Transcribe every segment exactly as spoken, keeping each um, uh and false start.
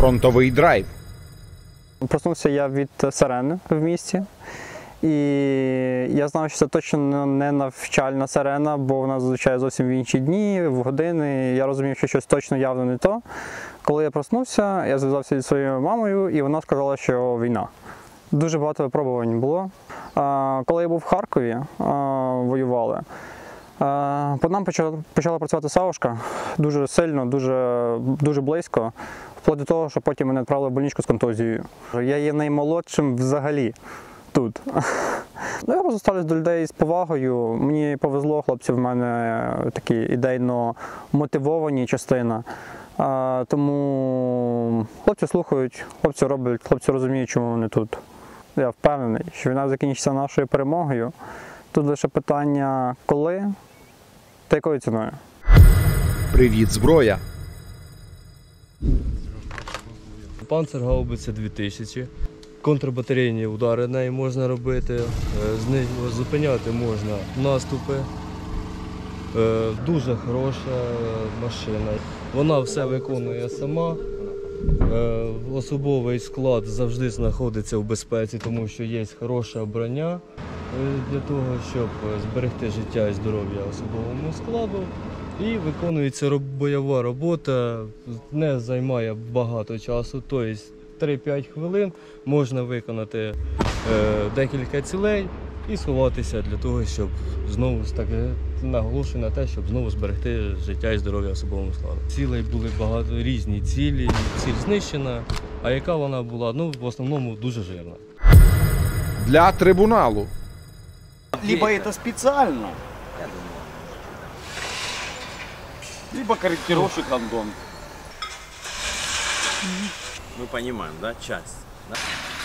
фронтовий драйв. Проснувся я від сирени в місті. І я знав, що це точно не навчальна сирена, бо вона зазвичай зовсім в інші дні, в години. Я розумів, що щось точно явно не то. Коли я проснувся, я зв'язався зі своєю мамою, і вона сказала, що війна. Дуже багато випробувань було. Коли я був в Харкові, воювали, по нам почала, почала працювати Савушка дуже сильно, дуже, дуже близько, вплоть до того, що потім мене відправили в больничку з контузією. Я є наймолодшим взагалі тут. Ну, я просто ставлюсь до людей з повагою. Мені повезло, хлопці в мене такі ідейно мотивовані частина. А, тому хлопці слухають, хлопці роблять, хлопці розуміють, чому вони тут. Я впевнений, що війна закінчиться нашою перемогою. Тут лише питання коли та якою ціною. Привіт, зброя! Панцергаубиця дві тисячі. Контрбатарейні удари нею можна робити, з нею зупиняти можна наступи. Дуже хороша машина. Вона все виконує сама. Особовий склад завжди знаходиться в безпеці, тому що є хороша броня для того, щоб зберегти життя і здоров'я особовому складу. І виконується бойова робота, не займає багато часу, тобто три-п'ять хвилин можна виконати е, декілька цілей і сховатися для того, щоб знову таки наголошую на те, щоб знову зберегти життя і здоров'я особовому складу. Цілей були багато різні цілі, ціль знищена, а яка вона була, ну в основному дуже жирна. Для трибуналу. Либо это специально, либо корректировщик рандом. Мы понимаем, да, часть. Да?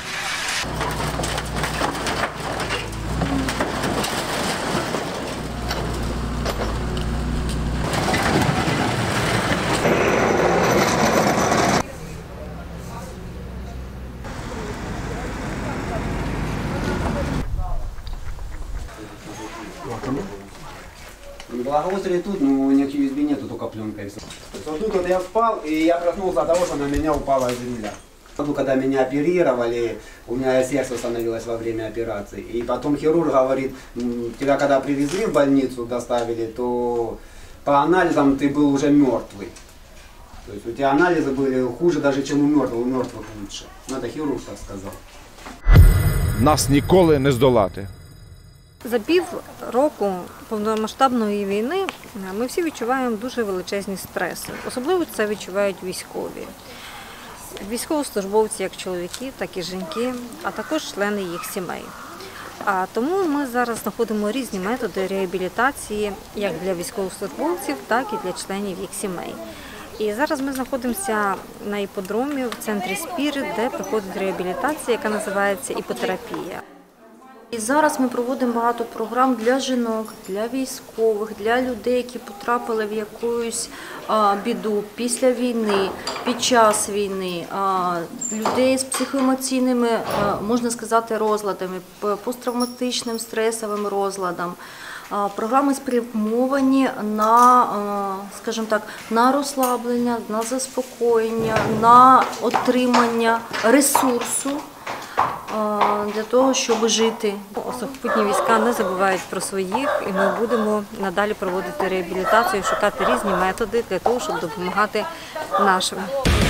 Благоустрой тут, но у них ю эс би нету, только пленка и все. Вот тут вот я спал, и я проснулся от того, что на меня упала земля. Когда меня оперировали, у меня сердце остановилось во время операции. И потом хирург говорит, тебя когда привезли в больницу, доставили, то по анализам ты был уже мертвый. То есть у тебя анализы были хуже даже, чем у мертвых, у мертвых лучше. Ну это хирург так сказал. Нас ніколи не здолати. За пів року повномасштабної війни ми всі відчуваємо дуже величезні стреси. Особливо це відчувають військові. Військовослужбовці як чоловіки, так і жінки, а також члени їх сімей. А тому ми зараз знаходимо різні методи реабілітації як для військовослужбовців, так і для членів їх сімей. І зараз ми знаходимося на іпподромі в центрі «Спірит», де проходить реабілітація, яка називається іпотерапія. І зараз ми проводимо багато програм для жінок, для військових, для людей, які потрапили в якусь а, біду після війни, під час війни, а, людей з психоемоційними, а, можна сказати, розладами, посттравматичним стресовим розладом. А, програми спрямовані на, а, скажімо так, на розслаблення, на заспокоєння, на отримання ресурсу для того, щоб жити. Сухопутні війська не забувають про своїх, і ми будемо надалі проводити реабілітацію, шукати різні методи для того, щоб допомагати нашим.